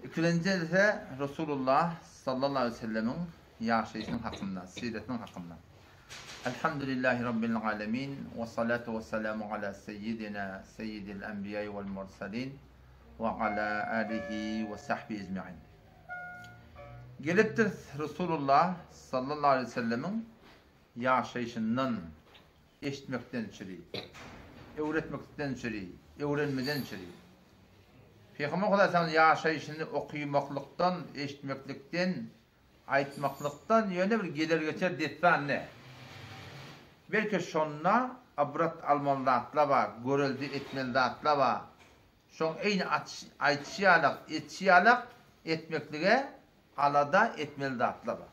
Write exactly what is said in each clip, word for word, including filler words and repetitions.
İkinci ise Resulullah sallallahu aleyhi ve sellemin yaşayışının hakkında, siretinin hakkında. Elhamdülillahi Rabbil alemin ve salatu ve selamu ala seyyidina seyyidil enbiyayı vel mursalin ve ala alihi ve sahbihi ecma'in. Geliptir Resulullah sallallahu aleyhi ve sellemin yaşayışından eşitmekten içeri, öğretmekten içeri, öğrenmeden içeri. Peygamber Aleyhisselam'ın yaşayışını okuymaklıktan, eşitmeklikten, aytmaklıktan yöne bir gelir geçer detran ne? Belki şonna abrat almalı atla var, görüldü etmeli atla var. Şon aynı aytşiyalık, etşiyalık etmekliğe alada etmeli atla var.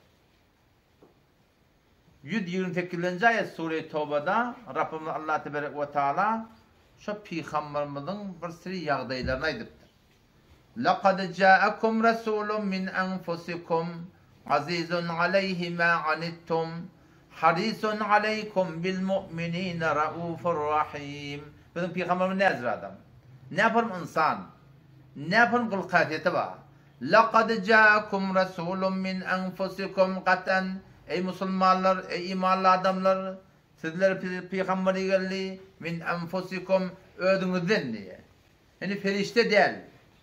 yüz yirmi sekizinci ayet Sure-i Tevbe'da Rabbimiz Allah Tebarek ve Teala şu Peygamberimizin bir sürü yağdaylarını aydıptır. لَقَدْ جَاءَكُمْ رَسُولٌ مِّنْ أَنْفُسِكُمْ عَزِيزٌ عَلَيْهِ مَا عَنِتُّمْ حَرِيصٌ عَلَيْكُمْ بِالْمُؤْمِنِينَ رَؤُوفٌ رَحِيمٌ. Bizim Peygamberimiz ne yazır adam? Ne yaparım insan? Ne yaparım kul kıyafeti var? لَقَدْ جَاءَكُمْ رَسُولٌ مِّنْ أَنْفُسِكُمْ قَتًا. Ey Müslümanlar, ey imanlı adamlar, sizlere peygamberi geldi, min enfusikum, ödünüzden diye. Yani ferişte değil.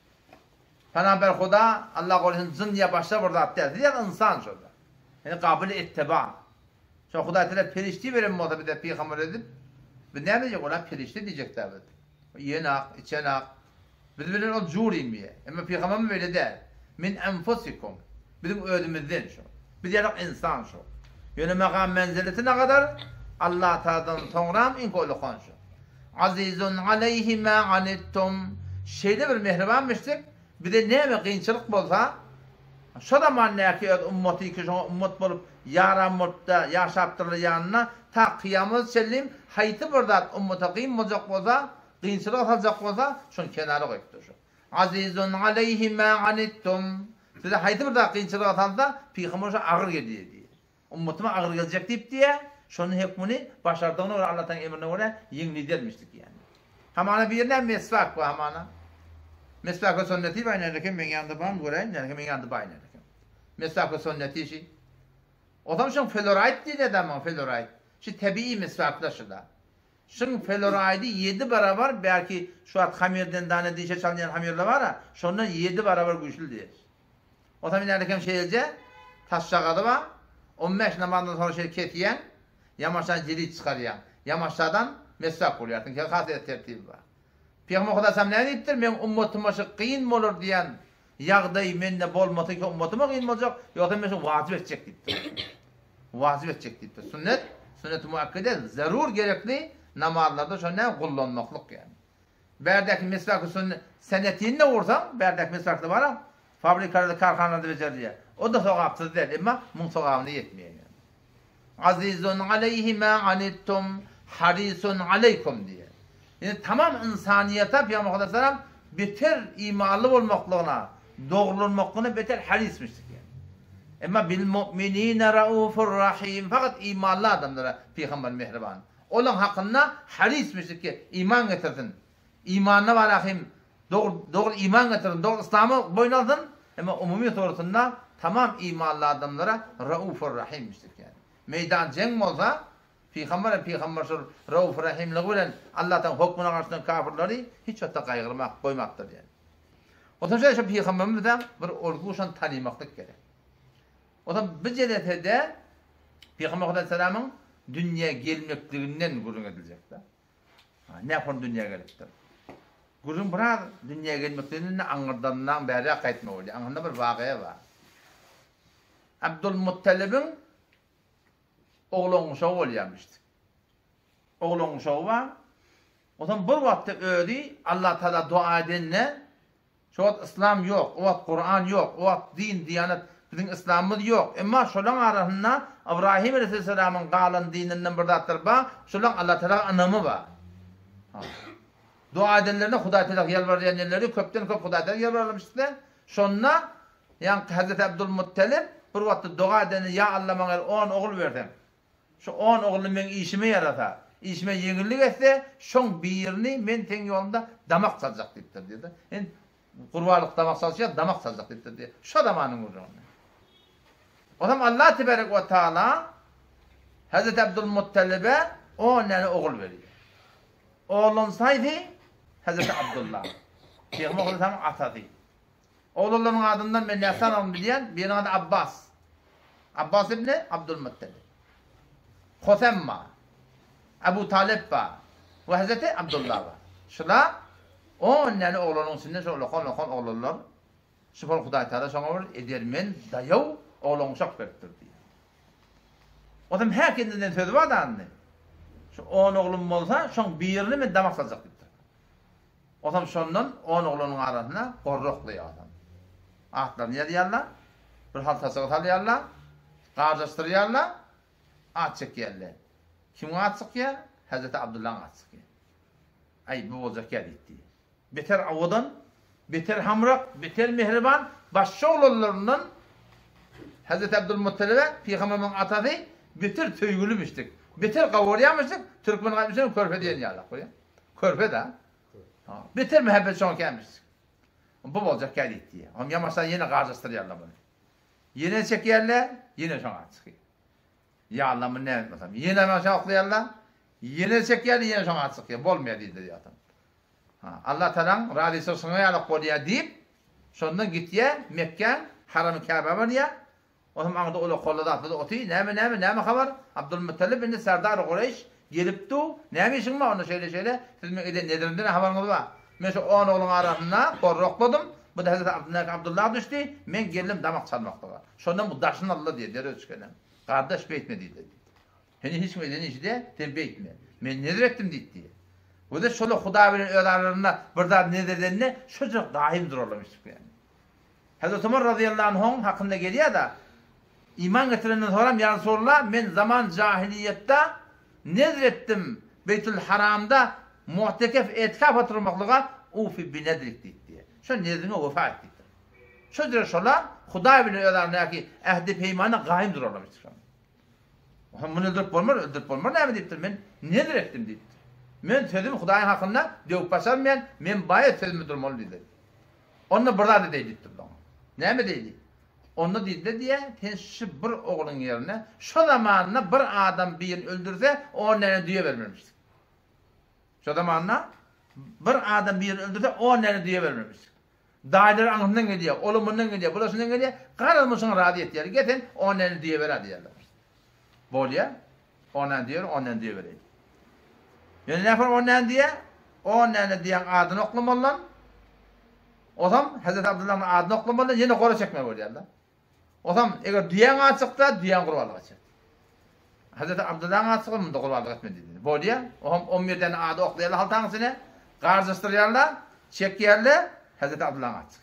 Peygamber Huda, Allah korusun zın diye başlar burada attı. Yani insan şurada. Yani kabul ettiba. Şu Huda tele ferişte verin mi o da bir de peygamber edip, bir ne diyecek ona ferişte diyecek tabi. Yenak, içenak. Biz bilir o curiyim diye. Ama peygamber mi böyle değil. Min enfusikum. Bizim ödümüzden şu. Bir yarak insan şu. Yönü makam menziletine kadar Allah Teala'dan sonra inko olukan şu. Azizun aleyhi ma anittum. Şeyde bir mehribanmıştık. Bir de ne mi kıyınçılık bolsa şu da manne ki ümmeti ki şu ümmet bolup yara mutta yaşaptırlı yanına ta kıyamet sellim hayti burada ümmete kıyım olacak bolsa kıyınçılık olacak bolsa şunu kenara koyuptur şu. Azizun aleyhi ma anittum. Size hayti burada kıyınçılık atansa Peygamber şu ağır geliyor diye. Ummetime ağır gelecek deyip diye şunun hükmünü başardığına göre Allah'tan emrine göre yeni delmiştik yani. Hamana bir yerden mesvak bu hamana. Mesvak ve sünneti baynarken ben yanında bağım göreyim, yani ben yanında baynarken. Mesvak ve sünneti şey. O zaman şun fluoride diye de ama fluoride. Şu tabii mesvakla şurada. Şun fluoride yedi beraber belki şu at hamirden tane dişe çalmayan hamirler var ya, şundan yedi beraber güçlü diye. O zaman neredeyken şeyce taş şakadı var. on beş namazdan sonra şey ketiyen, yamaçtan cirit çıkarıyan, yamaçlardan mesvak oluyor. Çünkü hasret tertibi var. Peygamber Aleyhisselam ne deyiptir? Men ummetime şu kıyın olur diyen yağdayı menne bolmatı ki ummetime kıyın olacak, yoksa men şu vacip edecek deyiptir. Vacip edecek deyiptir. Sünnet, sünnet-i muakkede zarur gerekli namazlarda şu ne kullanmaklık yani. Berdeki mesvakı sünnet, senetini ne vursan, berdeki mesvakı var ya, fabrikalarda, karhanlarda becerdiye. O da sokapsız değil ama bunun sokağına yetmiyor yani. Azizun aleyhi ma anittum harisun aleykum diye. Yani tamam insaniyete Peygamber Aleyhisselam beter imanlı olmaklığına, doğru olmaklığına beter harismiştik yani. Ama bil mu'minine raufur rahim. Fakat imanlı adamlara Peygamber mehriban. Onun hakkında harismiştik ki iman getirsin. İmanına var rahim. Doğru, doğru iman getirin, doğru İslam'ı boynaldın. Ama umumi sorusunda tamam imanlı adamlara raufur rahimmiştik yani. Meydan cenk olsa Peygamber Peygamber şu raufur rahimliği bilen Allah'tan hükmüne karşısında kafirleri hiç hatta kaygırmak koymaktır yani. O zaman şu Peygamberimizden bir olguşan tanımaklık gerek. O zaman bir cennette Peygamber Aleyhisselam'ın dünya gelmekliğinden gurur edilecekler. Ne yapın dünya gelecekler? Gurun bırak dünyaya gelmekliğinin anırdığından beri kayıtma oluyor. Anında bir vakıya var. Abdülmuttalib'in oğlun uşağı oluyormuştu. Oğlun uşağı var. O zaman bir vakti öldü, Allah Teala dua edenle, şu vakit İslam yok, o vakit Kur'an yok, o vakit din, diyanet, bizim İslam'ımız yok. Ama şulan arasında İbrahim Aleyhisselam'ın kalan dininden bir dattır var, şulan Allah Teala anamı var. Dua edenlerine Huda Teala yalvarayan yerleri köpten köp Huda Teala yalvarmışlar. Şonna yani Hazreti Abdülmuttalib bir vakti dua edeni ya Allah bana on oğul verdim. Şu on oğlunu ben işime yarata. İşime yengillik etse şon birini men ten yolunda damak salacak deyiptir dedi. Yani Kurbalık damak salçaya damak salacak dedi diye. Şu zamanın vurduğunu. O zaman Allah Tebarek ve Teala Hazreti Abdülmuttalib'e on tane oğul veriyor. Oğlun saydı Hazreti Abdullah. Peygamber Aleyhisselam atadı. Oğullarının adından ben Yasan alın diyen birinin adı Abbas. Abbas ibni Abdülmuttalib. Hosemma, Ebu Talib var ve Hazreti Abdullah var. Şuna on tane oğlunun içinde şöyle lokon lokon oğullar. Şüphel Huday Teala şuna olur edermen dayav oğlunu çok veriptir diye. O zaman her kendinden sözü var da anne. Şu on oğlum olsa şun birini mi damak salacak dedi. O zaman şundan on oğlunun arasına korrukluyor adam. Ahtlarını yediyorlar, bir haltası alıyorlar, kardeştiriyorlar, at çekiyorlar. Kim at çekiyor? Hazreti Abdullah'ın at çekiyor. Ay bu olacak yer gitti. Beter avudan, beter hamrak, beter mihriban, başka oğullarından Hazreti Abdülmuttalib'e Peygamber'in atadı, beter töygülümüştük. Beter kavuryamıştık, Türkmen kalmıştık, körpe diyen yalak buraya. Körpe de. Beter mühebbet şuna gelmiştik. Bu olacak yer gitti. Ama yamaçtan yine kardeştiriyorlar bunu. Yine çekiyorlar, yine şuna çıkıyor. Ya Allah'ım ne etmesem. Yine aşağı okuyorlar, yine çekiyorlar, yine şuna çıkıyor. Bolmuyor dedi diyor adam. Ha, Allah Teala'nın radisi sınıya yalık konuya deyip, sonundan gittiye Mekke, Haram-ı Kabe var ya, o zaman ağda öyle kolladı atladı, otuyu, neyme neyme neyme haber? Abdülmuttalib bindi Serdar-ı Kureyş, gelip tu, neyme işin var onu şöyle şöyle, siz mi nedirinde ne haberiniz var? Ben şu on oğlun arasında korrokladım, bu da Hazreti Abdullah düştü, ben geldim damak çalmakta var. Sonundan bu daşını Allah diye, deri ölçükelim. Kardeş beytme dedi. Hani hiç mi edin işi de, sen beytme. Ben nedir ettim dedi. Bu da şöyle Hudavi'nin öğrenlerine burada ne dediğini çocuk daim durulamıştık yani. Hazreti Ömer radıyallahu anh hakkında geliyor da iman getirenden sonra ya Resulullah ben zaman cahiliyette nedir ettim Beytül Haram'da muhtekef etikaf oturmaklığa ufi binedrik diye. Şu nezine vefa ettik. Çocuk şöyle Hudavi'nin öğrenlerine ehdi peymanı gaim durulamıştık. Bunu öldürüp olmaz, öldürüp olmaz ne mi deyiptir ben nedir ettim deyiptir. Men sözüm Hudaýyň hakynda döwüp başarmayan, men baýa sözümde durmaly dedi. Onda burada da deyipdir bana. Näme diýdi? Onda diýdi diye, sen şu bir oğlun yerine, şu zamanına bir adam birini öldürse, on tane diýe bermemişdik. Şu zamanına bir adam birini öldürse, on tane diýe bermemişdik. Daýlar aňyndan gelýär, olumyndan gelýär, bulaşyndan gelýär, garalmasyň rady etýär, geten on tane diýe berer diýerler. Bolýa, on tane diýer, on tane diýe berer. Yani ne yapar onnen diye? Onnen diyen adını oklamalılar. O zaman Hazreti Abdullah'ın adını oklamalılar, yine koru çekmeye koyuyorlar. O zaman eğer diyen açıkta, diyen kurbalık açık. Hazreti Abdullah'ın açıkta, bunu da kurbalık etmedi dedi. Bu diye, o zaman on bir tane adı oklayarlar haltanısını, karşılaştırıyorlar, çekiyorlar, Hazreti Abdullah'ın açık.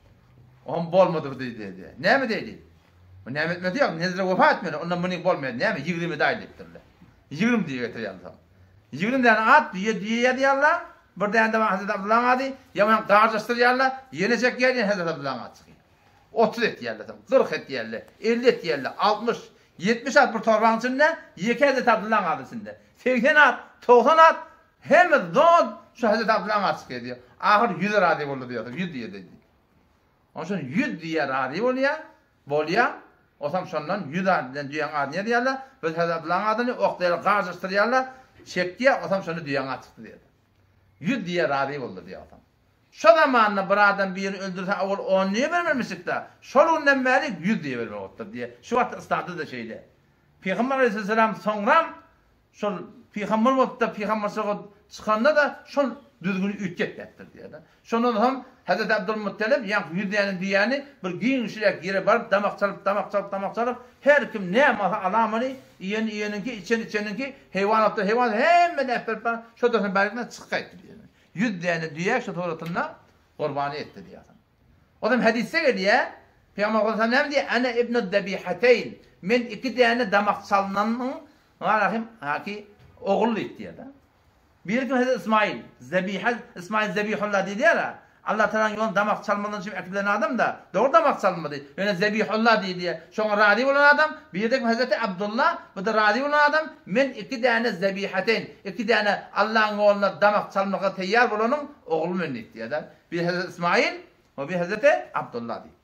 O zaman bolmadı dedi dedi. Ne mi dedi? O ne etmedi yok, nezire vefa etmedi, ondan bunu bolmadı, ne mi? Yigirmi dahil ettirdiler. Yigirmi diye getiriyorlar tamam. Yigirmi tane at diye diye diyorlar. Bir tane de Hazreti Abdullah'ın adı. Yaman karşılaştırıyorlar. Yine çekiyor diye Hazreti Abdullah'ın adı çıkıyor. otuz et diyorlar. kırk et diyorlar. elli et diyorlar. altmış, yetmiş at bir torbanın içinde. Yeki Hazreti Abdullah'ın adısında. seksen at, doksan at. Hem zor şu Hazreti Abdullah'ın adı çıkıyor diyor. Ahır yüz radyo oldu diyor. yüz diye dedi. Onun için yüz diye radyo oluyor. Oluyor. O zaman şundan yüz adından diyen adı ne diyorlar? Ve Hazreti Abdullah'ın adını oklayıp karşılaştırıyorlar. Çektiye adam şunu dünyana çıktı dedi. Yüz diye radyo oldu diye adam. Şu zamanla bir adam birini öldürse avul on niye vermemiştik da? Şolundan beri yüz diye vermek oldu diye. Şu vakit ısladı da şeyle. Peygamber Aleyhisselam sonra şol Peygamber oldu da Peygamber çıkanda da şol düzgün ütket ettir diye. Şunun hem Hazreti Abdülmuttalib yani yüz diyenin diyeni bir giyin şirek yere barıp damak çalıp damak çalıp damak çalıp her kim ne ama alamını iyen iyeninki içen içeninki hayvanatı hayvan hemen efendim şu da belirtinden çıkaydı diye. Yüz diyeni diye şu tuğratında kurbanı etti diye. O zaman hadise geliyor. Peygamber Aleyhisselam ne diyor? Ana ibnu debihateyn. Men iki diyeni damak çalınanın varahim haki oğullu etti diye. Bir gün Hazreti İsmail, Zebiha, İsmail Zebihullah dedi ya, Allah Teala'nın yolunda damak çalmadan için ekilen adam da doğru damak çalmadı. Yani Zebihullah diye diye. Sonra radi olan adam, bir de Hazreti Abdullah, bu da radi olan adam, men iki tane zebihateyn, iki tane Allah'ın yolunda damak çalmaya teyyar olanın oğlu men etti ya da. Bir Hazreti İsmail, O bir Hazreti Abdullah deyip.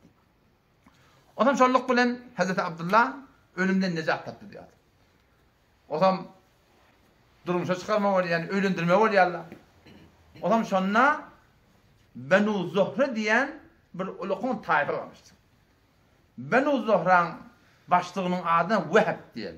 O zaman şolluk bilen Hazreti Abdullah ölümden necat taptı diyor. O zaman durumuşa çıkarma var yani ölündürme var ya Allah. O zaman şonna Benu Zuhre diyen bir ulukun tayfa varmıştı. Benu Zuhre'nin başlığının adı Veheb diyorlar.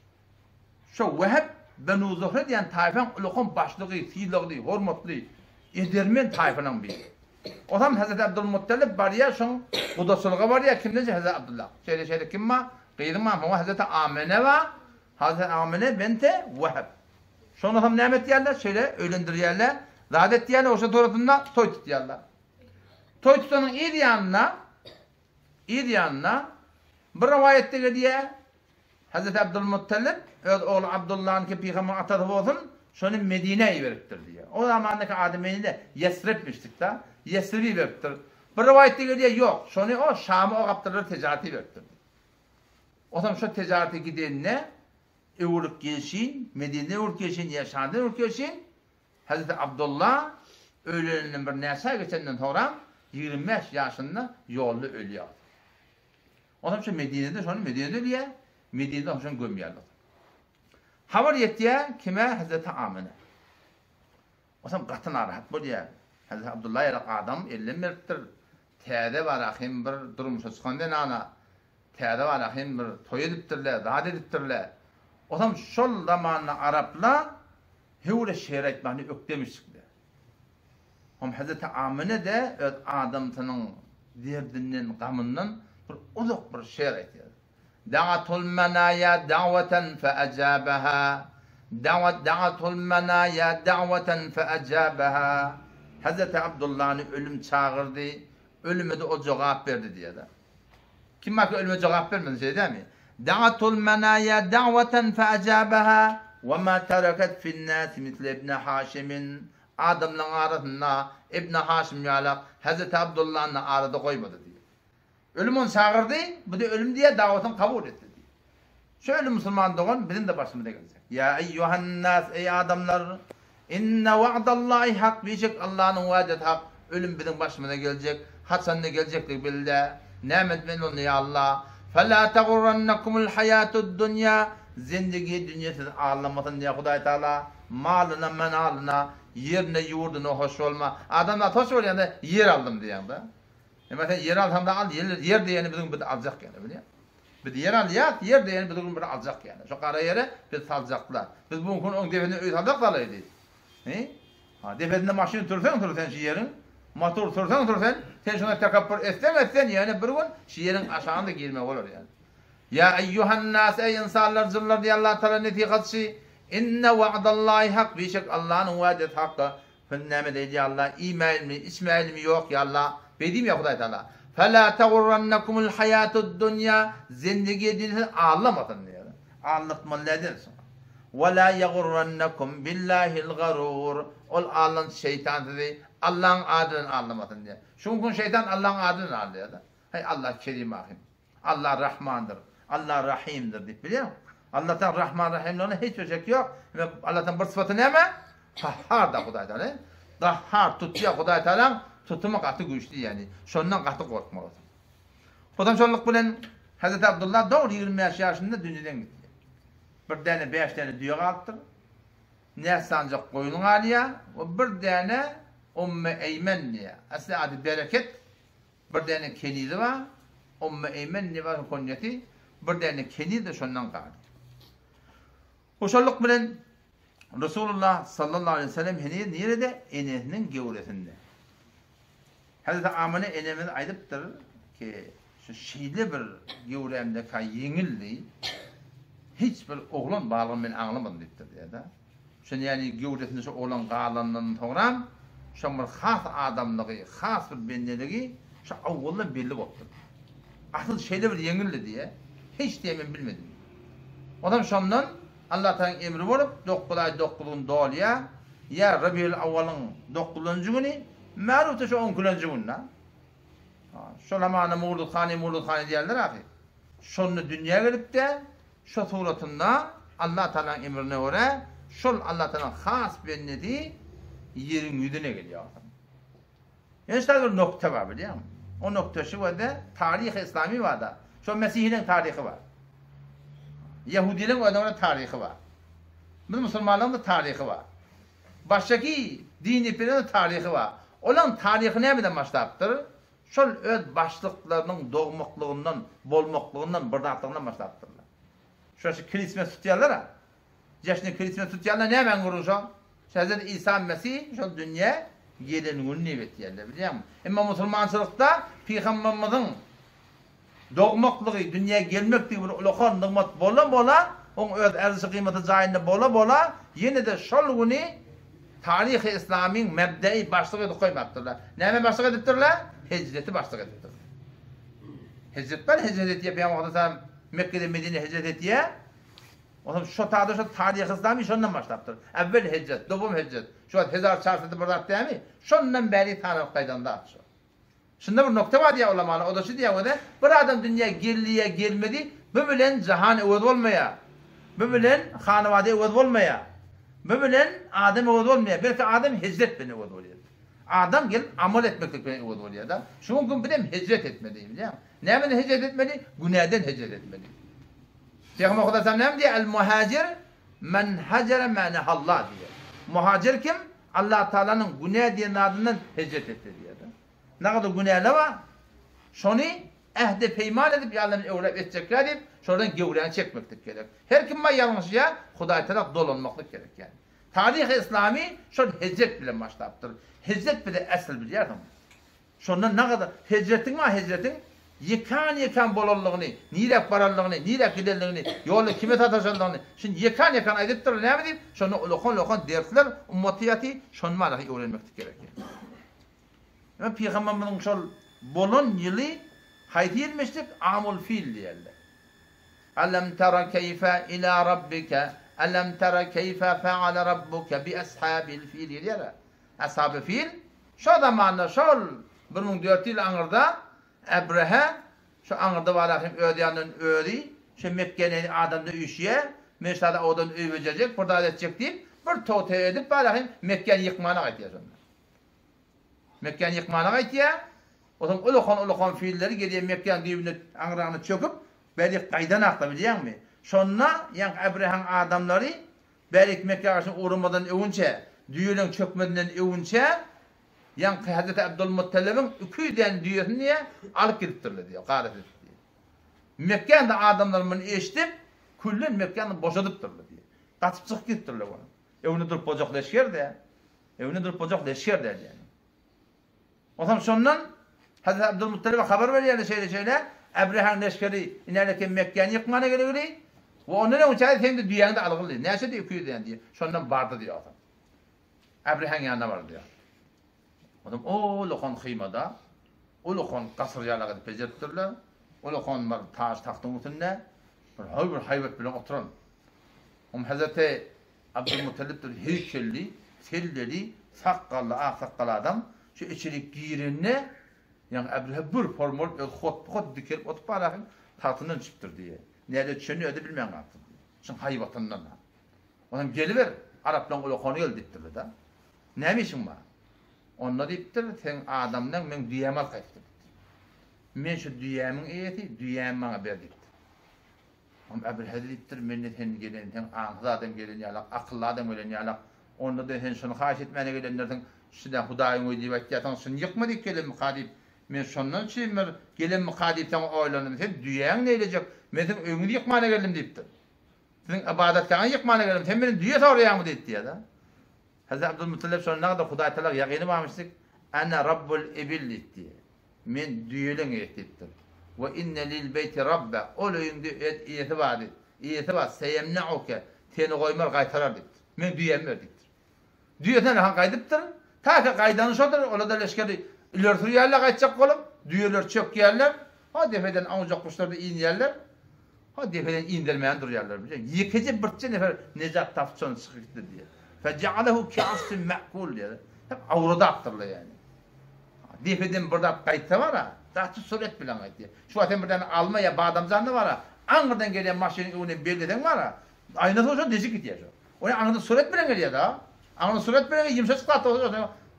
Şu Veheb Benu Zuhre diyen tayfanın ulukun başlığı, silahlı, hormatlı, edermen tayfanın biri. O zaman Hazreti Abdülmuttalib var ya, şun kudasılığa var ya, kimden Hazreti Abdullah. Şöyle şöyle kim var? Kıyırma ama Hazreti Amine var. Hazreti Amine bente Veheb. Şunu tam nimet yerler, şöyle ölündür yerler. Zadet yerler, o şey tarafından toy tut yerler. Toy tutanın iyi yanına, iyi yanına bir rivayette geliyor. Hazreti Abdülmuttalib, oğlu Abdullah'ın ki peygamber atadı olsun, şunu Medine'ye veriptir diyor. O zamandaki adamıyla Yesrib'miştik da, Yesrib'i veriptir. Bir rivayette geliyor, yok. Şunu o Şam'a o kaptırır ticareti veriptir. O zaman şu ticareti gidenine Evruk gelişin, Medine Evruk gelişin, yaşandı Evruk gelişin, Hazreti Abdullah öğleninin bir nesa geçenden sonra yirmi beş yaşında yollu ölüyor. O zaman şu Medine'de şunu Medine'de ölüyor, Medine'de şunu gömüyorlar. Haber yetiye kime? Hazreti Amine. O zaman katın arahat buluyor. Hazreti Abdullah yarak adam elli merttir. Teyde var ahim bir durumuşa çıkandı nana. Teyde var ahim bir toy ediptirler, zat ediptirler. O zaman şol zamanla Araplar hevle şehir etmeni ökdemiştikler. Ama Hazreti Amine de adamının derdinin, gamından bir uzak bir şehir ediyor. Da'atul menaya da'veten fe'acabaha. Da'atul menaya da'veten fe'acabaha. Hazreti Abdullah'ın ölüm çağırdı. Ölüme de o cevap verdi diye de. Kim var ki ölüme cevap vermedi şey değil mi? Da'atul menaya da'veten fe'acabaha. Ve ma teraket fin nasi misle İbn Haşim'in. Adamla arasında İbn Haşim yalak Hazreti Abdullah'ın arada koymadı diye. Ölüm onu çağırdı, bu da ölüm diye davetini kabul etti diye. Şöyle Müslüman doğan bizim de başımıza gelecek. Ya eyyuhan nas, ey adamlar, inne va'dallahi hak, bilecek Allah'ın vaadi hak. Ölüm bizim başımıza gelecek. Hasan ne gelecektir bildi. Nimet men onu ya Allah. Fela tegurrannakumul hayatud dunya. Zindagi dünyasını ağlamasın diye Huday Teala. Malına, menalına, yerine, yurduna hoş olma. Adamlar hoş oluyor da yer aldım diyen de. E mesela yer alsam da al, yer, yer diyeni bizim bir de alacak yani biliyor. Bir de yer al ya, yer diyeni bizim bir de alacak yani. Şu kara yere biz salacaklar. Biz bu gün on defende öyle salacak salaydı. He? Ha, defende maşını tursan tursan şu yerin. Motor tursan tursan, sen şuna takabbür etsen etsen yani bir gün şu yerin aşağında girme olur yani. Ya eyyuhan nas, ey insanlar zırlar diye Allah Teala netikatçı. İnne va'dallahi hak, bilecek Allah'ın vaadi hakkı. Fenneme deydi Allah, İsmail mi, İsmail mi yok ya Allah. Bedim ya Huday Teala. Fela tegurrannakumul hayatud dunya. Zindagi dinini ağlamadın diyor. Ağlatmalıydın sonra. Ve la yegurrannakum billahil garur. Ol ağlan şeytan dedi. Allah'ın adını ağlamadın diyor. Çünkü şeytan Allah'ın adını ağlıyor da. Hay Allah kerim ahim. Allah Rahmandır. Allah Rahim'dir deyip biliyor musun? Allah'tan Rahman Rahim'le hiç şey yok. Ve Allah'tan bir sıfatı ne mi? Kahhar da Huday Teala. Kahhar tutuyor Huday Teala. Tutumu katı güçlü yani. Şondan katı korkmalı. Odan şolluk bilen Hazreti Abdullah doğru yirmi beş yaşında dünyadan gitti. Bir tane beş tane düğü kalktır. Ne sancak koyunun aliye. O bir tane Umme Eymen diye. Aslında adı bereket. Bir tane kenidi var. Umme Eymen ne var konyeti. Bir tane kenidi de şondan kaldı. O şolluk bilen Resulullah sallallahu aleyhi ve sellem heniye nerede? Enehinin gevresinde. Hazreti Amine enemiz aydıptır ki şu şeyli bir gevremde ka yengildi. Hiçbir oğlan bağlan ben anlamadım deyiptir diye de. Şunu yani gevresinde şu oğlan bağlandan sonra şu bir has adamlığı, has bir bendeliği şu avvaldan belli oldu. Asıl şeyli bir yengildi diye hiç diyemen bilmedim. Adam şundan Allah Teala'nın emri olup dokuz ay dokuzun doluya ya Rabiul Avval'ın dokuzuncu günü ma'rufta şu on gününcü günna. Şu zamanı Mevlud Khani Mevlud Khani diyorlar abi. Şunu dünyaya gelip de şu suratında Allah Teala'nın emrine göre şu Allah Teala'nın has benneti yerin yüzüne geliyor. Yani işte bir nokta var biliyor musun? O nokta şu var da tarih-i İslami var da. Şu Mesih'in tarihi var. Yahudilerin o adamın tarihi var. Biz Müslümanların da tarihi var. Baştaki din ipinin tarihi var. Olan tarihi nereden başlattır? Şol öz başlıklarının doğmaklığından, bolmaklığından, bırdaklığından başlattırlar. Şurası kilisme tutuyorlar ha. Yaşını kilisme tutuyorlar ne hemen kuruluşu? Hazreti İsa Mesih şol dünya gelin gününü evet yerler biliyor musun? Ama Müslümançılıkta Peygamberimizin doğmaklığı, dünyaya gelmekliği bir ulukan nıgmat bola bola, onun öz erzisi kıymeti cayinde bola bola, yine de şol günü tarih-i İslam'ın mebdei başlık edip koymaktırlar. Neyme başlık ediptirler? Hicreti başlık ediptirler. Hicret ben hicret etiye, Peygamber Efendimiz Mekke'de Medine hicret etiye, o zaman şu tadı şu tarih-i İslam'ı şundan başlattır. Evvel hicret, dobum hicret, şu an hezar çarşıda burada değil mi? Şundan beri tanrı kaydan da atıyor. Şimdi bir nokta var diye ulamalı, o da şu diye o da, bir adam dünya gelliye gelmedi, bu bilen cihan evvel olmaya, bu bilen hanevade evvel olmaya, bu bilen adam evvel olmaya, belki adam hicret beni evvel oluyor. Adam gelip amel etmeklik beni evvel oluyor da, şu gün bir de hicret etmedi, biliyor musun? Neyden hicret etmedi? Günahden hicret etmedi. Peygamber Kudasam ne diyor? El-muhacir men hacere menehallah diyor. Muhacir kim? Allah Teala'nın günah diye adından hicret etti diyor. Ne kadar günahlı var? Şunu ehde peyman edip Allah'ın evlep edecekler deyip şuradan gevreğini çekmeklik gerek. Her kim var yanlış ya Huday taraf dol olmaklık gerek yani. Tarih-i İslami şöyle hicret bile başlattır. Hicret bile esl bir yer. Şundan ne kadar hicretin var hicretin yıkan yıkan bolallığını, nirek barallığını, nirek giderliğini, yolu kime tatacağını, şimdi yıkan yıkan ediptir ne mi deyip şunu ulukon ulukon dertler ummatiyatı şunu malaki öğrenmeklik gerek. Ve Peygamberimizin şol bolon yılı haydi yirmiştik amul fil diyorlar. Alam tara keyfe ila rabbike, alam tara keyfe feale rabbuke bi ashabil fil diyorlar. Ashab-ı fil, şu zamanla şol bir bin dört yıl anırda Ebrehe, şu anırda var ödeyanın öğri, şu Mekke'nin adamda üşüye, mesela odan övecek, burada edecek deyip, bir tote edip bakayım Mekke'ni yıkmana gidiyor onlar. Mekke'ni yıkmana gidiyor, o zaman ulukon ulukon fiilleri geliyor Mekke'nin düğümünü, anırağını çöküp, belki kaydan akla biliyor musun? Şonna, yani Ebrehe'nin adamları, belki Mekke'ye karşı uğramadan övünce, düğünün çökmediğinden övünce, yani Hazreti Abdülmuttalib'inüküyden düğünü niye alıp gidiptirler diyor, gayret edip diyor. Mekke'nin de adamlarının eşitip, küllün Mekke'nin boşadıptırlar diyor. Kaçıp çık gidiptirler onu. Evini durup bocak leşker de, evini durup bocak leşker de yani. O zaman sondan Hazreti Abdülmuttalib'e haber veriyor yani şeyle şeyle, Ebrehe'nin leşkeri inerken Mekke'ni yıkmana geliyor ve ondan uçağı hem de düğünü de alıgılıyor. Neyse deüküyden diyor. Sondan vardı diyor adam. Ebrehe'nin yanına var diyor. Adam o lokon kıymada, o lokon kasır yalağı edip becerttirler, o lokon var taş taktın üstünde, bir hayır hayvet bile oturan. Om Hazreti Abdülmuttalib'dir heykelli, selleri, sakkallı, ah sakkallı adam, şu içerik giyirinne, yani Ebrehe bir formol, hot hot dikelip otup alakın, tahtından çıktır diye. Nerede düşünüyor öde bilmeyen kalktır diye. Şimdi hayvatından da. Adam geliver, Arap'tan o lokonu geldiktirdi da. Ne işin var? Onda deyiptir, sen adamdan men düyemi al kayıptır. Men şu düyemin iyeti, düyemi bana verdiktir. Ama Ebrehe deyiptir, men de sen gelen, sen ağzı adam gelen yalak, akıllı adam gelen yalak, onda da sen şunu karşı etmene gelenlerden, şuna Hudayın uyduğu vakiyatan, şunu yıkmadık gelen mukadip, men şundan çiğmir, gelen mukadipten oylandım, sen düyemin neylecek, men sen öngünü yıkmana geldim deyiptir. Sen ibadetkana yıkmana geldim, sen benim düye soruyan mı deyip diye da. Hazreti Abdülmuttalib sonra ne kadar Huday Teala yaqini varmıştık. Ana Rabbul ibil diye. Men düyülün ettiptir. Ve inne lil beyti rabbe. Ol öyünde et iyeti vardı. İyeti var. Seyemna'uke. Teni koymar qaytarar diptir. Men düyem verdiktir. Düyeten han qaydıptır. Ta ki qaydanı şodur. Ola da leşkeri ilörtür yerler qaytacak kolum. Düyüler çök yerler. Ha defeden ancak kuşlarda in yerler. Ha defeden indirmeyen dur yerler. Yıkıcı bırtçı nefer Necat Tafçon çıkıktı diye. Fecealehu kâsın me'kul diye. Hep avrada attırlı yani. Defeden burada kayıtta var ha. Zaten suret bilen kayıtta. Şu aten buradan alma ya badamzanlı var ha. Ankara'dan gelen maşinin önüne belirten var ha. Aynı olsa dezik gidiyor. Onu anında suret bilen geliyor da. Anında suret bilen yumuşak çıkarttı.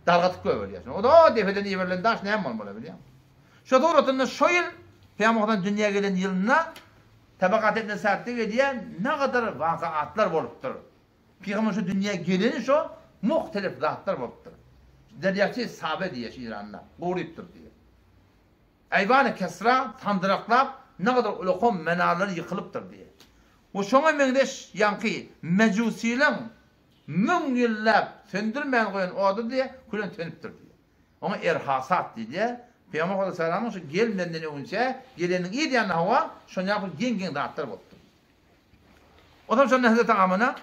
dalgatık göberiyorsun. O da o defeden iverlen daş ne olmalı biliyor musun? Şu doğrultuda şu yıl Peygamber'den dünyaya gelen yılına tabakat etme saatleri diye ne kadar vakıatlar boluptur. Peygamber şu dünyaya geleni şu muhtelif zatlar boluptur. Deryaçı sahabe diye İran'da uğrayıptır diye. Eyvan-ı Kesra tandıraklap ne kadar ulukum menaları yıkılıptır diye. O şuna mendeş yankı mecusilen mün yıllap söndürmeyen koyan odu diye kulen tönüptür diye. Ama erhasat diye Peygamber Aleyhisselam'ın şu gelmeden önce gelenin iyi diyen hava şunu yapıp gen gen dağıtlar boluptur. O zaman sonra Hazreti Amına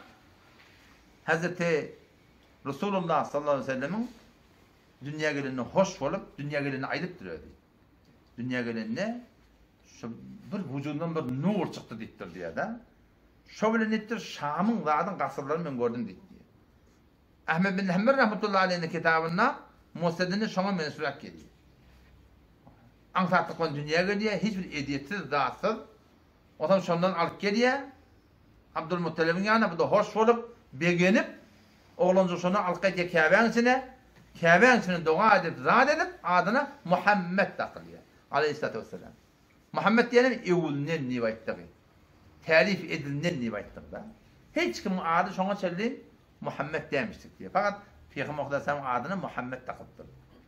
Hazreti Resulullah sallallahu aleyhi ve sellem'in dünya gelenine hoş olup dünya gelenine aylıp duruyor. Dünya gelenine şu bir vücudundan bir nur çıktı dittir diye de. Şu bile nettir Şam'ın zadın kasırlarını ben gördüm dit diye. Ahmet bin Hanbel rahmetullahi aleyhine kitabında Musedin'in Şam'a mensulat geliyor. Antarktik'tan dünya geliyor, hiçbir ediyetsiz, zatsız. O zaman şundan alıp geliyor. Abdülmuttalib'in yanına bu da hoş olup beğenip oğluncu şunu alıp geliyor Kabe'nin içine. Kabe'nin içine dua edip, zat edip adına Muhammed takılıyor. Aleyhisselatü vesselam. Muhammed diyelim evulnen nivayettir. Tarif edilen nivayettir da. Hiç kimin adı şuna çelliğin Muhammed demiştik diye. Fakat Peygamber Aleyhisselam'ın adına Muhammed takıldı.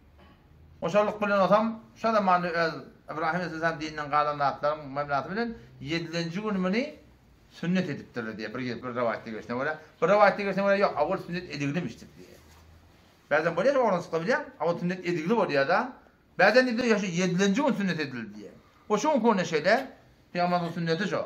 O şarlık bilen otam, şu zamanı İbrahim Aleyhisselam dininden kalanatların memnunatı bilen yedinci günümünü sünnet ediptir diye bir, bir rivayette görüşüne böyle. Bir rivayette görüşüne böyle yok, avul sünnet edilmiştik diye. Bazen böyle oradan sıkabiliyor, avul sünnet edildi var diye da. Bazen de diyor ya şu yedinci gün sünnet edildi diye. O şunun konu şeyler, Peygamber'in sünneti şu.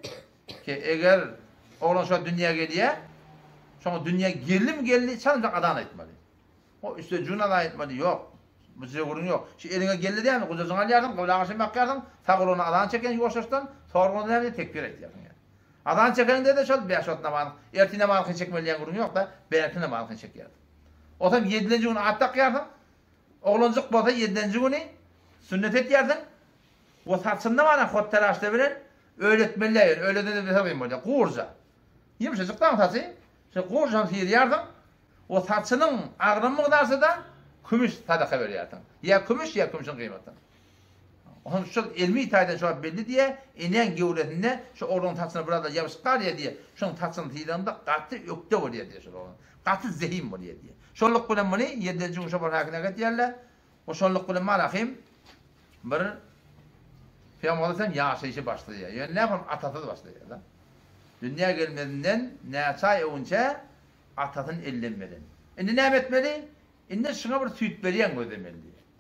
Ki eğer oğlan şu dünyaya geliyor, şu dünyaya geldi mi geldi, çalınacak adana etmeli. O üstü cuna da etmeli, yok. Bu size vurun yok. Şu eline geldi diye mi? Kuzasına yardım, kavlağı şimdi bakıyordun, sağolunu adan çeken yoğuşuştun, sorğunu hem de tekbir et yani. Adan çeken de de şu beş ot namazın, erti namazını çekmeliyen vurun yok da, belki namazını çekerdi. O zaman yedinci günü attak yardım, oğlancık bolsa yedinci günü sünnet et yardım, o saçında bana kod teraşta bilen, öğretmeliler, öyle de bir tabi böyle, kurca. Yumuşacıktan tası, şu kurcan sihir yardım, o saçının ağrım mıqdarsa da, kümüş sadaka veriyorsun. Ya kümüş ya kümüşün kıymetini. Onun şu ilmi itaydan şu belli diye inen gevretinde şu oğlunun tatsını burada yapışıklar ya diye şunun tatsını tiyilanda katı ökte oluyor diye şu oğlun. Katı zehim oluyor diye. Şolluk bilen bunu yedinci gün şobar hakine getiyerler. O şolluk bilen malakim bir Peygamber Aleyhisselam yaşayışı başlıyor. Yani ne yapalım? Atatı başlıyor da. Dünya gelmediğinden ne çay önce atatın ellenmeden. Şimdi ne etmeli? İnne şuna bir süt veriyen o demeli.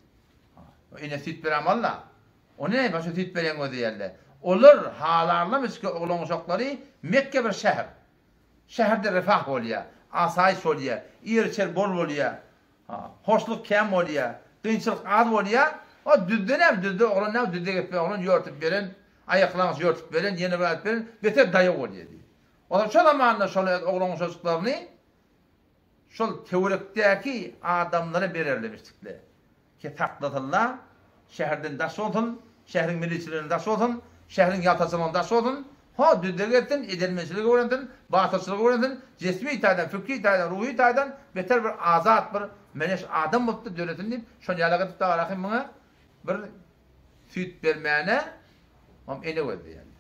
İnne süt veren valla. O ne? Başka süt veriyen o diyorlar. Olur halarla miski oğlan uşakları Mekke bir şehir. Şehirde refah oluyor. Asayiş oluyor. İyirçer bol oluyor. Hoşluk kem oluyor. Kıyınçılık az oluyor. O düzde ne? Düzde oğlan ne? Düzde gitme oğlan yortup verin. Ayaklarınızı yortup verin. Yeni verin verin. Beter dayak oluyor diye. O zaman şu zamanında şöyle oğlan uşaklarını şu teorikteki adamları belirlemiştikler. Ki taklatırlar, şehirden daş olsun, şehrin milisilerini daş olsun, şehrin yaltasından daş olsun, ha düzde gittin, edilmecilik öğrendin, batırçılık öğrendin, cismi itaydan, fikri itaydan, ruhi itaydan, beter bir azat bir meneş adam mutlu devletin deyip, şunu yalakatıp da varakayım bana, bir süt vermeyene, ama ele koydu yani.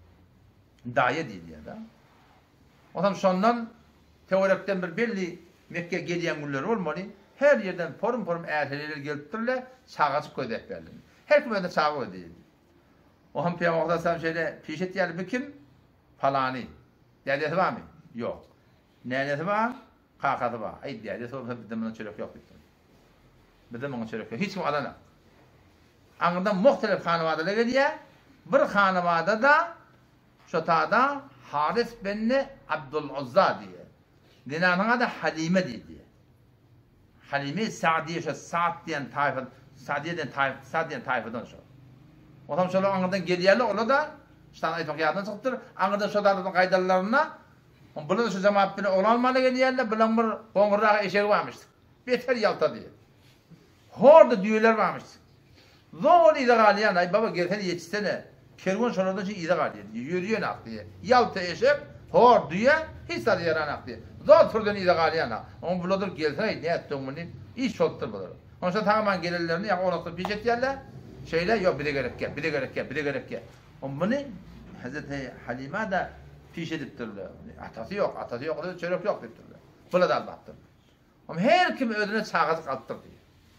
Daya değil ya da. O zaman sondan, teorikten bir belli, Mekke geliyen günler olmalı. Her yerden porum porum erteler geliptirler, çağacık koydu hep belli. Her kim öyle çağı koydu. O ham Peygamber Aleyhisselam şöyle pişet yerli bir kim? Falani. Dedesi var mı? Yok. Nenesi var? Kakası var. Ay dedesi var. Bizden bunun çörek yok. Bizden bunun çörek yok. Hiç kim alana. Anında muhtelif hanıvadılar geliyor. Bir hanıvada da şu ta'da Haris benni Abdüluzza diye. Dinanın adı Halime diye. Halime Sa'diye şu Sa'd diyen tayfa, Sa'diye'den tayfa, Sa'd diyen tayfadan şu. O zaman şöyle anıdan geliyerli onu da işte ayetmek yardım çıktır. Anıdan şu dağıtın kaydalarına bunu da şu cemaat bile olanmalı geliyerli bilen bir kongurrağı eşeği varmıştı. Beter yalta diye. Horda düğüler varmıştı. Zor idak aliyan ay baba gelsen yetişsene. Kervan şuradan şey idak aliyan. Yürüyor nak diye. Yalta eşek hor düğe hiç tadı yaranak diye. Zor türden idak aliyan. Ama buladır gelsen ne ettin bunu? İş çolttur bular. Onsa tamamen gelirlerini ya olasılık bir jet yerler. Şeyler yok bir de gerek gel, bir de gerek gel, bir de gerek gel. On bunu Hazreti Halime de piş ediptirler. Atası yok, atası yok, da çörek yok diptirler. Bula da albattır. Ama her kim ödüne çağızı kalktır diye.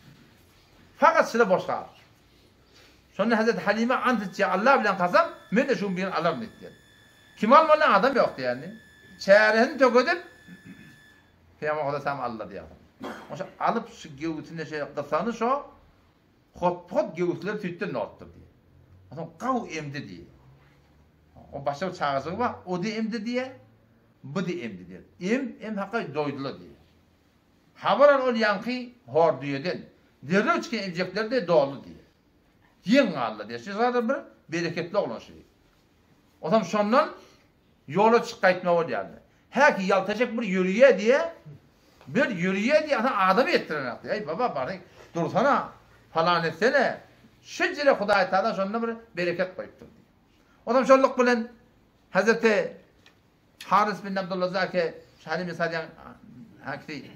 Fakat sıra boş kalır. Sonra Hazreti Halime antitçe Allah bilen kazam, men de şun birini alırım dedi. Kim almadan adam yoktu yani. Çeyreğini töküdüp, Peygamber Kuda Sam Allah diye adam. Onca alıp şu gevutine şey kısanı şu, hot hot gevutları tüttür ne oldu diye. Adam kav emdi diye. O başka bir çağızı var, o da emdi diye, bu da emdi diye. Em, em hakikaten doydular diye. Haberan ol yankı hor diyeden, derler çıkan emcekler de doğru diye. Yen Allah diye. Siz zaten bir bereketli olan şey. O zaman sondan yola çıkaytma o yani. Her ki yaltacak bir yürüye diye, bir yürüye diye adam ettiren. Ey baba bari dursana, falan etsene. Şüccele Hudayi Teala sonuna bir bereket koyuptur diye. O zaman şolluk bilen Hazreti Haris bin Abdullah Zaki Halime Sadiyan hakiki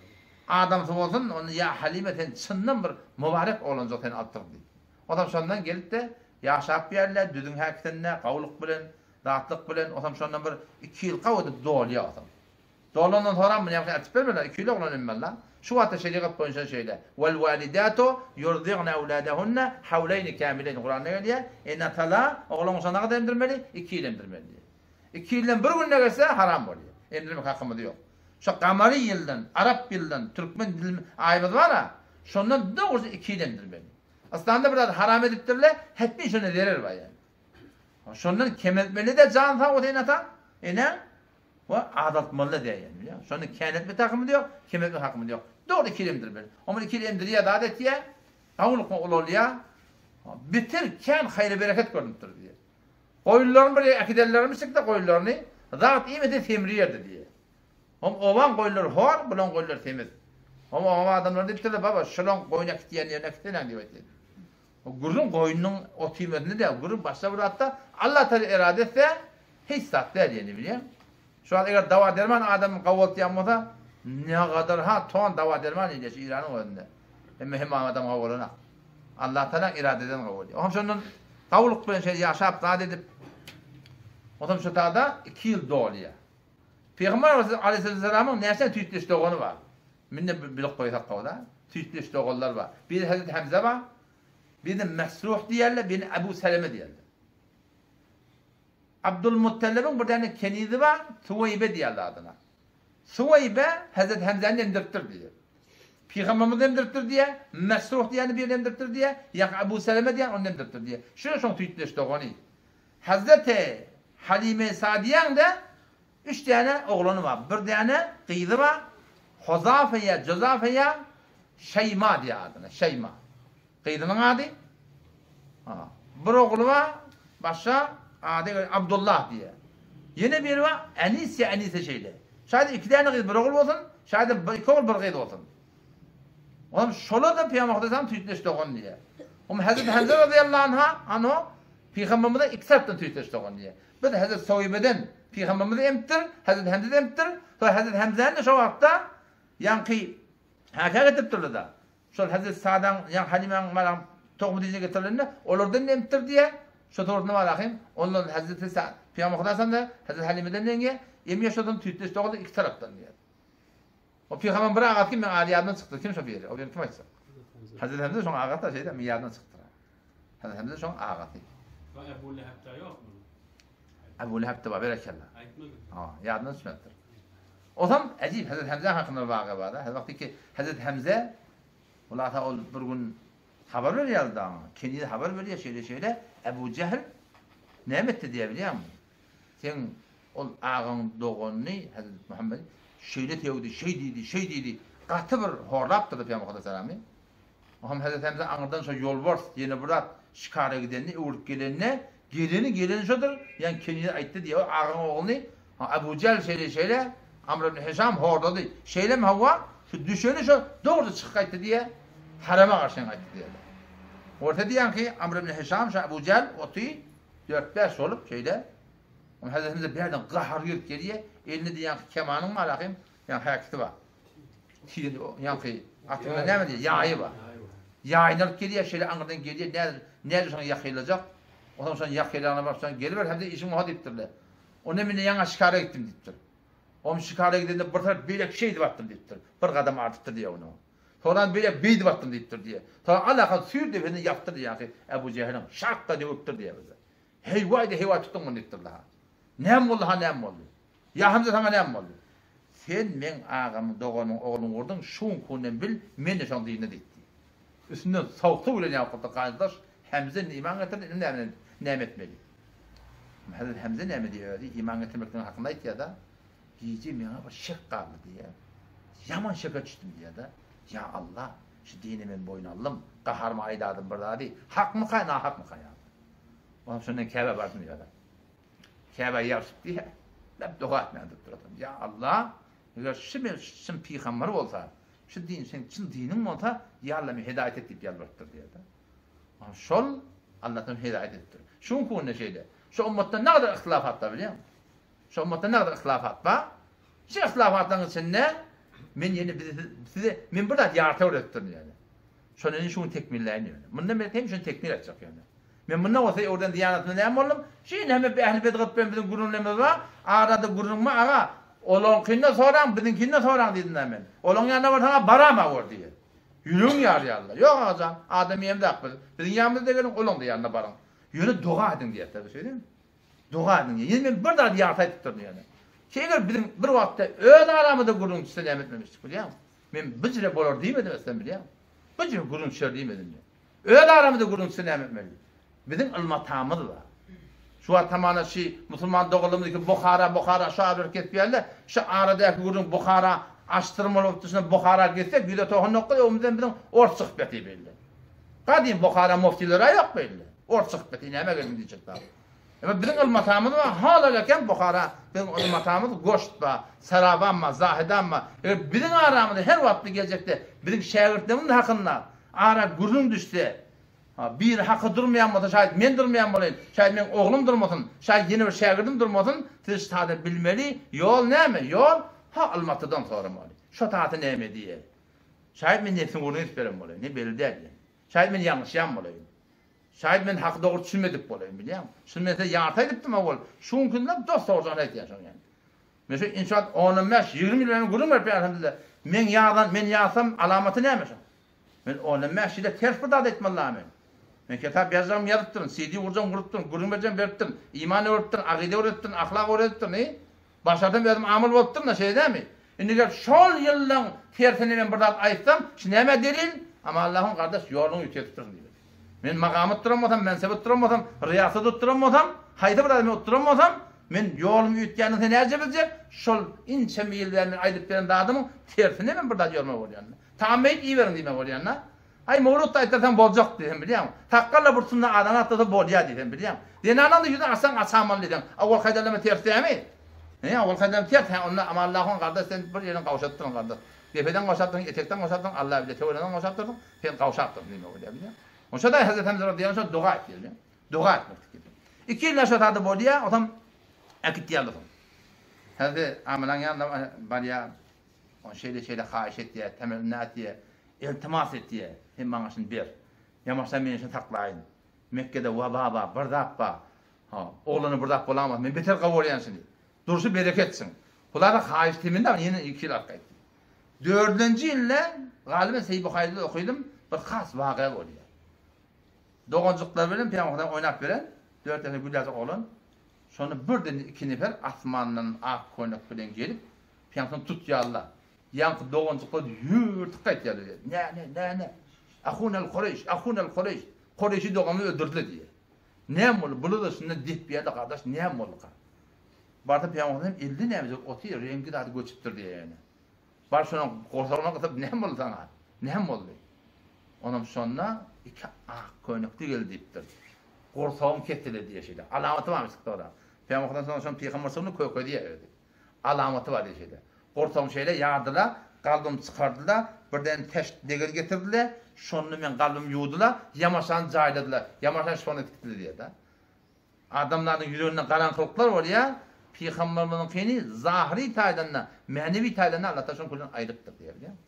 adam olsun, onu ya Halime ten çından bir mübarek olan zaten attır diye. O zaman sondan gelip de yaşap bir yerler, düdün hakikatine, kavuluk bilen, rahatlık bilen, o zaman sondan bir iki yıl kavudip doğuluyor o zaman. Doğulandan sonra mı yapsın? Atip vermediler, iki yıl oğlan emmel lan. Şu hatta şeriat boyunca şeyle. Vel validatu yurdi'ne evladahunna havleyni kamileyn. Kur'an'da geliyor. En tala oğlan olsa ne kadar emdirmeli? İki yıl emdirmeli. İki yıldan bir gün ne gelse haram oluyor. Emdirmek hakkımız yok. Şu kamari yıldan, Arap yıldan, Türkmen dilim ayımız var ha. Şundan doğrusu iki yıl emdirmeli. Aslında biraz haram ediptirler, hetmi şunu verir var yani. Şundan kemetmeli de can sağ o deyin ata. E ne? O adatmalı diye yani. Şundan kenet bir takımı diyor, kemet bir takımı diyor. Doğru iki yıl emdirmeli. Ama iki yıl emdiriye da adet diye, kavuluk mu olur ya? Bitirken hayır bereket görünüptür diye. Koyulların bir akidellerimi sıktı koyullarını, zat iyi mi de temriyerdi diye. Ama ovan koyullar hor, bulan koyullar temiz. Ama ama adamlar deyiptirler, baba şulan koyun akitiyen yerine akitiyen diye dedi. O gurun koyunun o tüymetini de, gurun başta bir hatta Allah Teala irade etse hiç sattı yani biliyor. Şu an eğer dava derman adamın kahvaltı yapmasa ne kadar ha ton dava derman ile İran'ın önünde. Mühim adam kahvaltına. Allah Teala irade eden kahvaltı. O zaman kavuluk bilen şey yaşap da edip o zaman şu da iki yıl doğuluyor. Peygamber Aleyhisselam'ın nereden tüytleşti oğlu var. Minne bilok koysak kavda. Tüytleşti oğullar var. Bir de Hazreti Hamza var. Bir de Mesruh diyorlar, bir de Ebu Seleme diyorlar. Abdülmuttalib'in bir tane kenidi var, Suveybe diyorlar adına. Suveybe, Hazreti Hamza'nın emdirttir diyor. Peygamberimiz emdirttir diye, Mesruh diyen bir emdirttir diye, ya Ebu Seleme diyen onu emdirttir diye. Şöyle son tüytleşti onu. Hazreti Halime Sadiyan da üç tane oğlanı var. Bir tane kıydı var, Huzafe'ye, Cuzafe'ye, Şeyma diye adına, Şeyma. Kıydının adı. Ha. Bir oğlu var, başka adı Abdullah diye. Yine biri var, Enis ya Enis'e şeyle. Şayet iki tane kıydı bir oğul olsun, şayet iki oğul bir kıydı olsun. Oğlum şolu da Peygamber Aleyhisselam tüytleşti onu diye. Ama Hazreti Hamza radıyallahu anh'a, anhu, Peygamberimize iki taraftan tüytleşti onu diye. Bir de Hazreti Suveybe'den Peygamberimize emtir, Hazreti Hamza'da emtir, sonra Hazreti Hamza'nın da şu vakta yankı hakaret ettirdi da. Şu Hazreti Sa'dan yan Halime'nin malam toğmu diyece getirildiğinde olurdan ne emtir diye şu torunu var akım. Onlar Hazreti Sa'd Peygamber Aleyhisselam da Hazreti Halime'den nenge em yaşadan tüytleşti oldu iki taraftan diye. O Peygamber bir ağat kim Aliye'den çıktı. Kim şu bir yeri? O benim kim açsa? Hazreti Hamza şu ağat da şeyde Miye'den çıktı. Hazreti Hamza şu ağatı. Ebu Leheb'de yok mu? Ebu Leheb'de var berekallah. Aytmadı. Ha, yardım etmektir. O zaman acayip Hazreti Hamza hakkında vaga var. Her vakti ki Hazreti Hamza ular ta ol bir gün haber veriyor da. Kendi haber veriyor şöyle şöyle Ebu Cehil ne etti diye biliyor musun? Sen ol ağın doğanını Hazreti Muhammed şöyle tevdi, şey dedi, şey dedi. Katı bir horlaptı da Peygamber Aleyhisselam'ı. Ama Hazreti Hamza anırdan sonra yol var, yeni bırak şikara gidenini, uğurluk gelenini, geleni geleni şudur. Yani kendine ayıttı diye ağın oğlunu Ebu Cehil şöyle şöyle Amr ibn Hişam horladı. Şeyle mi hava? Şu düşeni şu doğru çıkaydı diye harama karşı ayıttı diye. Orta diyen ki Amr ibn Hişam şu Ebu Cehil otu dört beş olup şeyle ama Hazreti Hamza bir yerden kahar geliyor, elini diyen ki kemanın mı alakayım? Yani hareketi var. Yani ki Atında ne mi diyor? Yağı var. Yayınlık geliyor, şöyle anırdan geliyor, ne ne sonra yakılacak. Ondan sonra yakılana baştan geliver, hem de işim oha deyiptirler. Onun emine yana şikara gittim deyiptir. O şikara gidince bir taraf böyle şey de battım deyiptir. Bir kadam artıktır diye onu. Sonra böyle beydi battım deyiptir diye. Sonra alaka sür defini yaptır diye. Ebu Cehil'in şartta diye öptür diye bize. Heyvay de heyvay tuttum onu deyiptir daha. Nem oldu ha nem oldu. Ya Hamza sana nem oldu. Sen men ağamın doğanın oğlun vurdun, şun kunden bil, men de şun diyine deyip. Üstünden soğuktu bile ne yapıldı kardeş. Hamza iman getirdi, ne ne etmeli. Hazret Hamza ne diyor? İman getirmekten hakkındaydı ya da diyeceğim ya bir şık kaldı diye. Yaman şaka düştüm diye de. Ya Allah, şu dinimin boyunu aldım. Kaharma aydadım burada değil. Hak mı kay, na hak mı kay? Ondan sonra Kabe vardım diyor da. Kabe yapsıp diye. Hep dua etmeyen durdurdum. Ya Allah, eğer şu bir şın peygamber olsa, şu din sen çın dinin olsa, ya Allah'ım hidayet et deyip yalvarttır diye de. Şol Allah'tan hidayet ettir. Şun konu şeyde. Şu ummatta ne kadar ihtilafat var biliyor musun? Şu ummatta ne kadar ihtilafat var? Şu ihtilafatların içinde men yeni size men burada yarata öğrettim yani. Şunun şunu tekmilleyin yani. Bundan ben hem şunu tekmil edecek yani. Men bundan olsa oradan diyanatına ne yapalım? Şimdi hemen bir ehli bedgat ben bizim gururlarımız var. Arada gururma aga. Olan kinne soran bizim kinne soran dedim hemen. Olan yanında var sana barama var diye. Yürün yar yalla. Yok azam. Adam yemde akbız. Bizim yanımızda gelin olan da yanında barın. Yürü dua edin diye tabii söyleyeyim. Dua edin diye. Yani ben burada yarata ettirdim yani. Şeyler bizim bir vakitte öyle aramada gururun sistem etmemiştik biliyor musun? Ben bıcıra bolor demedim sen biliyor musun? Bıcıra gururun şer demedim ya. Öyle aramada gururun sistem etmeli. Bizim ilmatamız var. Şu an tamamen şey Müslüman doğulumdaki Bukhara, Bukhara şu hareket bir yerle şu aradaki gururun Bukhara açtırmalı ötüsüne Bukhara gitsek bir de tohun nokta omuzdan bizim or sıhbeti belli. Kadim Bukhara muftileri yok belli. Or sıhbeti neme gelin diyecekler. Ama bizim ilmatamız var. Hala lakin Bukhara bizim ilmatamız goşt var, saraban var, zahidan var. E, bizim aramızda her vakti gelecekte bizim şagirdlerimin hakkında ara gururun düştü. Ha, bir hakkı durmayan mı? Şayet men durmayan mı? Şayet men oğlum durmasın. Şayet yeni bir şagirdim durmasın. Siz tadı bilmeli. Yol ne mi? Yol ha almatıdan sonra mı? Şu tadı ne mi diye. Şayet men nefsin uğrunu isterim olayım. Ne belli değil. Şayet men yanlış yan olayım. Şayet men hakkı doğru düşünmedik olayım biliyor musun? Düşünmese yarta ediptim ama ol. Şun günden dost olacağına ihtiyaç var yani. Mesela inşaat on beş yirmi milyon gurur var elhamdülillah. Men yağdan men yağsam alamatı ne mi? Men on beş ile ters bir da etmem men. Men kitap yazarım yazıttın, C D vuracağım vuruttun, gurun vereceğim verttin, iman öğrettin, akide öğrettin, ahlak öğrettin, ne? Başladım verdim amel olttun da şey değil mi? Şimdi gel şol yıldan tersini ben burada ayıtsam, şimdi neme delil? Ama Allah'ın kardeş yolunu yükselttirsin diyor. Men makamı tutturamazsam, mensebet tutturamazsam, riyasat tutturamazsam, haydi burada ben tutturamazsam, men yolumu yükselttiğini nerece bilecek? Şol ince meyillerini aydıp veren adamın tersini ben burada yoluma oluyorlar. Tamamlayıp iyi verin diyeyim oluyorlar. Ay Mevlut da aytasan bolacak diyem biliyor musun? Takkalla bursunda adana atasa bolya diyem biliyor musun? Denanan da yüzden asan asaman diyem. Avval kaydalama ters diyemi. Ne avval kaydalama ters. Ama Allah'ın kardeş sen bir yerin kavşattın kardeş. Defeden kavşattın, etekten kavşattın, Allah bile teoriden kavşattın. Sen kavşattın değil mi öyle biliyor musun? O şada Hazreti Hamza radıyallahu anh dua etti biliyor musun? Dua etmek gibi. İki yıl aşağıda bolya adam akit diyordu. Hazreti Amran yanında bolya o şeyle şeyle hayiş et diye, temennat diye, iltimas et diye. Hem bana şimdi bir. Yamaçtan beni için taklayın. Mekke'de vaba var, bardap var. Ha, oğlanı bardap olamaz. Men beter kavuryan şimdi. Duruşu bereketsin. Bunlar da hayiş timinde yine iki yıl arka etti. Dördüncü yılla galiba Seyyid Bukhari'de okudum. Bir khas vakıa oluyor. Doğuncuklar veren, Peygamber'den oynap veren. Dört tane gülyazık oğlan. Sonra birden iki nefer asmanın ak koynak bilen gelip Peygamber'den tut ya Allah. Yankı doğuncuklar yürtük kayıt geliyor. Ne ne ne ne. Ahunel Kureyş, ahunel Kureyş. Kureyş'i doğumunu öldürdü diye. Ne mol? Bunu da şimdi dip bir yerde kardeş ne mol ka? Barda Peygamber'den elli ne mi? Oti rengi de göçüptür diye yani. Bar sonra korsağına katıp ne mol sana? Ne mol? Ondan sonra iki ak koynaklı geldi diptir. Korsağım ketile diye şeyde. Alamatı var mı sıktı orada? Peygamber'den sonra Peygamber sonra koy koy diye öyle. Alamatı var diye şeyde. Korsağım şeyle yağdılar. Kalbim çıkardılar, birden teş degel getirdiler, şonu men kalbim yudular, yamaşan cayladılar, yamaşan şonu tiktiler diye de. Adamların yüreğinde karanlıklar var ya, Peygamberlerin feni zahiri taydanla, manevi taydanla Allah taşın kulun ayrıktır diye biliyor musun?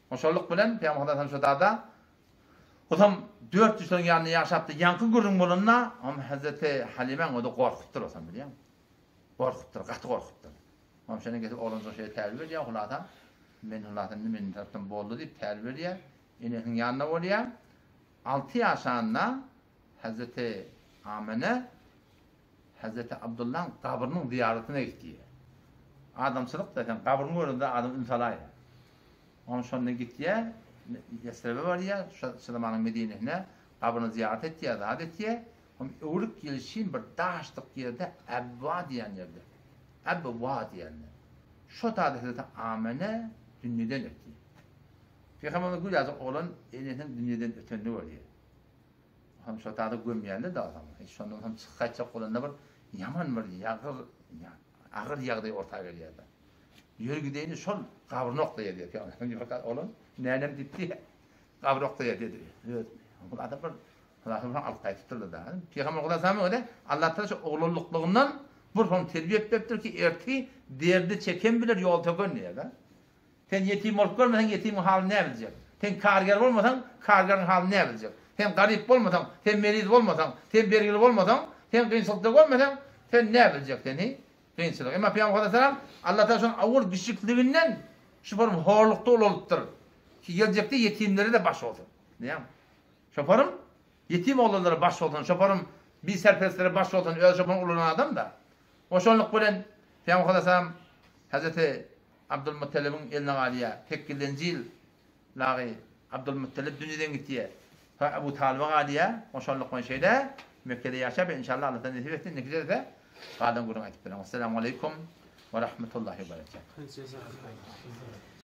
Oşolluk bilen Peygamber Hazreti Şodada Otam dört yüz yılın yanında yaşaptı. Yankı gurrun bolunna ama Hazreti Halime'n o da korkuttur olsam biliyor musun? Korkuttur, katı korkuttur. Ama şuna getirip oğlunuzun şeyi terbiye veriyor. Hulatan, ben hulatan ne benim taraftan boldu deyip terbiye veriyor. İnekin yanına oluyor. Altı yaşağında Hazreti Amine Hazreti Abdullah'ın kabrının ziyaretine gitti. Adamçılık zaten kabrının önünde adam imzalayı. Onun sonuna gitti. Yesrebe var ya, Süleyman'ın Medine'ne kabrını ziyaret etti ya da etti ya. Uğurluk gelişin bir dağıştık yerde Ebba diyen yerde. Ebba diyen yerde. Şu tadı Hazreti Amine dünyadan öttü. Peygamber'in gül yazık olan elinden dünyadan ötünü var ya. Hem şu tadı gömyendi de adam. Hiç sonunda hem çıkacak olan da bir yaman bir yağır, ağır yağdığı ortaya geliyor da. Yürgüdeyini son kabr noktaya diyor. Peygamber olan nenem ditti. Kabr noktaya dedi. Evet. Bu adam bir Allah'ın alt kayıtlıdır da. Peygamber Kudüs Aleyhisselam Allah Teala oğlulukluğundan bir form terbiye etmektir ki erti derdi çeken bilir yol tökön diye da. Sen yetim olup görmesen yetimin halini ne bilecek? Sen karger olmasan kargerin halini ne bilecek? Sen garip olmasan, sen meriz olmasan, sen bergili olmasan, sen kıyınçılıkta olmasan sen ne bilecek seni? Kıyınçılık. Ama Peygamber Aleyhisselam Allah Teala'nın avur düşüklüğünden şu form horlukta oluluptur. Ki gelecekte yetimleri de baş olsun. Değil mi? Şoparım yetim oğulları baş olsun. Şoparım bir serperestlere baş olsun. Öyle şoparım ulunan adam da. O şonluk bilen Peygamber Aleyhisselam Hazreti Abdülmuttalib'in eline galiya tekkilencil lağı Abdülmuttalib dünyadan gitti. Ebu Talib'e galiya o şonluk bilen şeyde Mekke'de yaşayıp inşallah Allah'tan nasip etsin. Ne güzel de Kadan gurun ayıp bilen. Esselamu Aleyküm ve Rahmetullahi ve Berekatuhu.